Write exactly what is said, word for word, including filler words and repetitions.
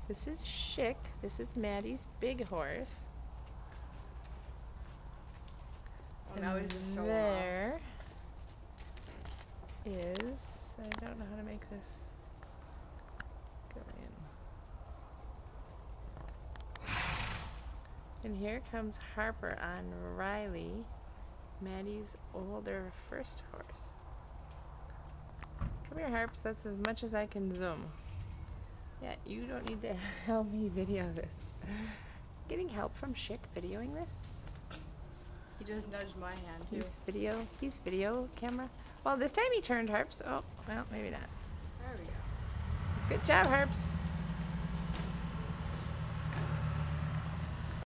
This is Schick. This is Maddie's big horse. Oh, now he's just so there is, I don't know how to make this go in. And here comes Harper on Riley, Maddie's older first horse. Come here, Harps. That's as much as I can zoom. Yeah, you don't need to help me video this. Getting help from Schick videoing this? He just nudged my hand too. He's video, he's video camera. Well, this time he turned, Harps. Oh, well, maybe not. There we go. Good job, Harps.